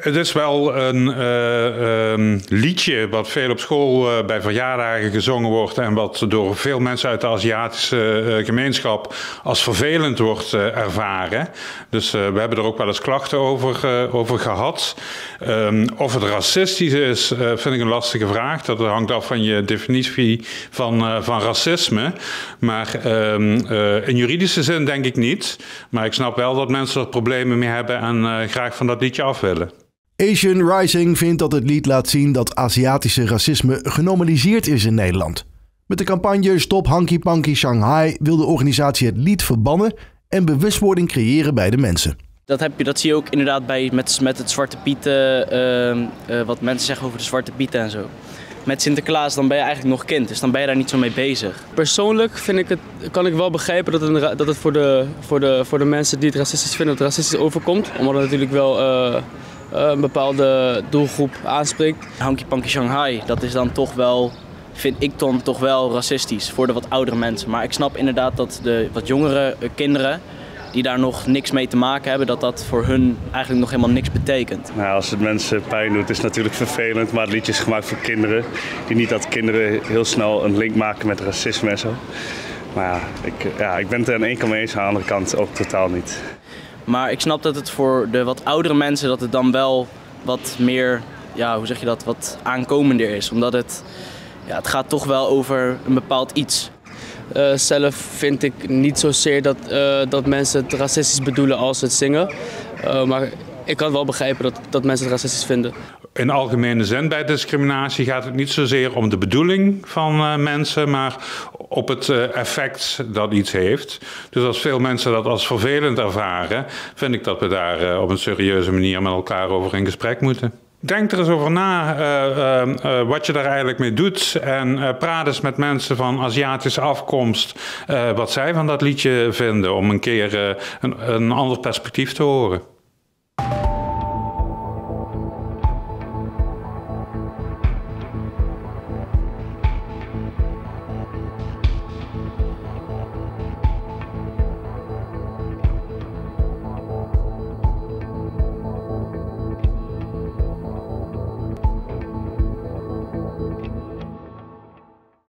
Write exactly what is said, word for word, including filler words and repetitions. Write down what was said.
Het is wel een uh, um, liedje wat veel op school uh, bij verjaardagen gezongen wordt en wat door veel mensen uit de Aziatische uh, gemeenschap als vervelend wordt uh, ervaren. Dus uh, we hebben er ook wel eens klachten over, uh, over gehad. Um, of het racistisch is, uh, vind ik een lastige vraag. Dat hangt af van je definitie van, uh, van racisme. Maar um, uh, in juridische zin denk ik niet. Maar ik snap wel dat mensen er problemen mee hebben en uh, graag van dat liedje af willen. Asian Rising vindt dat het lied laat zien dat Aziatische racisme genormaliseerd is in Nederland. Met de campagne Stop Hanky Panky Shanghai wil de organisatie het lied verbannen en bewustwording creëren bij de mensen. Dat, heb je, dat zie je ook inderdaad bij, met, met het Zwarte Pieten, uh, uh, wat mensen zeggen over de Zwarte Pieten en zo. Met Sinterklaas dan ben je eigenlijk nog kind, dus dan ben je daar niet zo mee bezig. Persoonlijk vind ik het, kan ik wel begrijpen dat het, dat het voor, de, voor, de, voor de mensen die het racistisch vinden, dat het racistisch overkomt. Omdat het natuurlijk wel uh, een bepaalde doelgroep aanspreekt. Hanky Panky Shanghai, dat is dan toch wel, vind ik dan toch wel racistisch voor de wat oudere mensen. Maar ik snap inderdaad dat de wat jongere kinderen, die daar nog niks mee te maken hebben, dat dat voor hun eigenlijk nog helemaal niks betekent. Nou, als het mensen pijn doet, is het natuurlijk vervelend, maar het liedje is gemaakt voor kinderen. Die niet dat kinderen heel snel een link maken met racisme en zo. Maar ja, ik, ja, ik ben het er aan één kant mee eens, aan de andere kant ook totaal niet. Maar ik snap dat het voor de wat oudere mensen, dat het dan wel wat meer, ja, hoe zeg je dat, wat aankomender is. Omdat het, ja, het gaat toch wel over een bepaald iets. Uh, zelf vind ik niet zozeer dat, uh, dat mensen het racistisch bedoelen als ze het zingen. Uh, maar ik kan wel begrijpen dat, dat mensen het racistisch vinden. In algemene zin bij discriminatie gaat het niet zozeer om de bedoeling van uh, mensen, maar op het uh, effect dat iets heeft. Dus als veel mensen dat als vervelend ervaren, vind ik dat we daar uh, op een serieuze manier met elkaar over in gesprek moeten. Denk er eens over na uh, uh, uh, wat je daar eigenlijk mee doet en uh, praat eens met mensen van Aziatische afkomst uh, wat zij van dat liedje vinden om een keer uh, een, een ander perspectief te horen.